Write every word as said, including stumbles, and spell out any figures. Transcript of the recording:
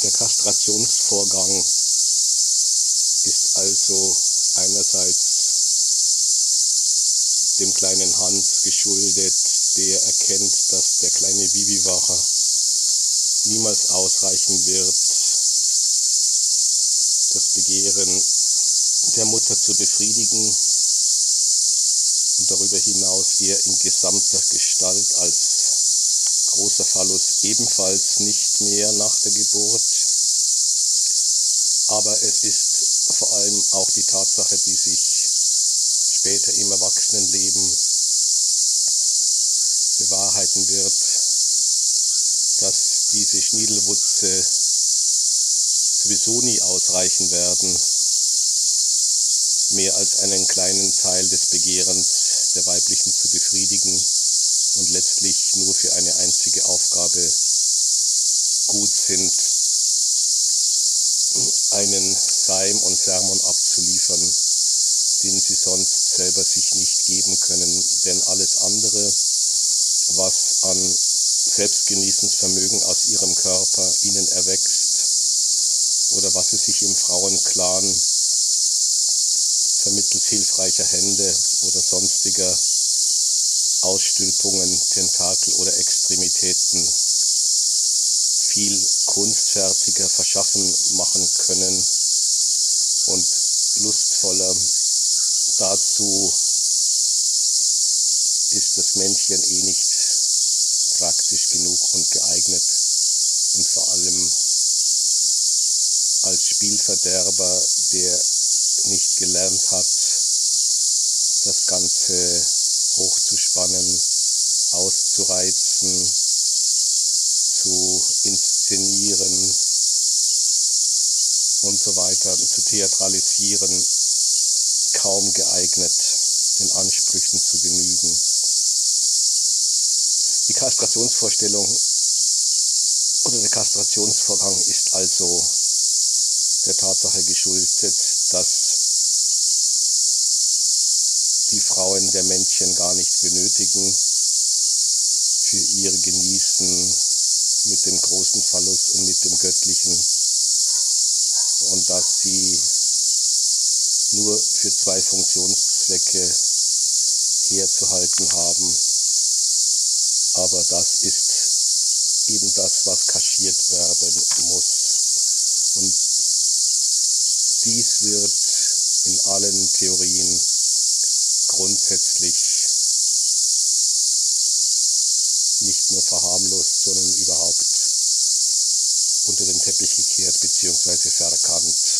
Der Kastrationsvorgang ist also einerseits dem kleinen Hans geschuldet, der erkennt, dass der kleine Bibiwacher niemals ausreichen wird, das Begehren der Mutter zu befriedigen und darüber hinaus er in gesamter Gestalt als großer Phallus ebenfalls nicht mehr nach der Geburt. Aber es ist vor allem auch die Tatsache, die sich später im Erwachsenenleben bewahrheiten wird, dass diese Schniedelwutze sowieso nie ausreichen werden, mehr als einen kleinen Teil des Begehrens der Weiblichen zu befriedigen und letztlich nur für eine einzige Aufgabe gut sind, einen Seim und Sermon abzuliefern, den sie sonst selber sich nicht geben können, denn alles andere, was an Selbstgenießensvermögen aus ihrem Körper ihnen erwächst oder was sie sich im Frauenclan vermittels hilfreicher Hände oder sonstiger Ausstülpungen, Tentakel oder Extremitäten viel kunstfertiger verschaffen machen können und lustvoller. Dazu ist das Männchen eh nicht praktisch genug und geeignet und vor allem als Spielverderber, der nicht gelernt hat, das Ganze hochzuspannen, auszureizen, zu inszenieren und so weiter, zu theatralisieren, kaum geeignet, den Ansprüchen zu genügen. Die Kastrationsvorstellung oder der Kastrationsvorgang ist also der Tatsache geschuldet, dass die Frauen der Männchen gar nicht benötigen für ihr Genießen mit dem großen Phallus und mit dem Göttlichen und dass sie nur für zwei Funktionszwecke herzuhalten haben. Aber das ist eben das, was kaschiert werden muss. Und dies wird in allen Theorien grundsätzlich nicht nur verharmlost, sondern überhaupt unter den Teppich gekehrt bzw. verkannt.